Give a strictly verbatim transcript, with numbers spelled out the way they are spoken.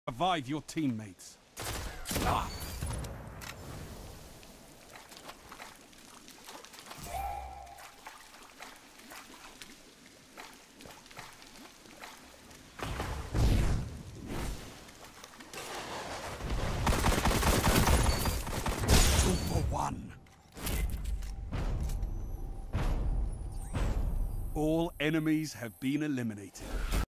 Revive your teammates. Ah. Two for one. All enemies have been eliminated.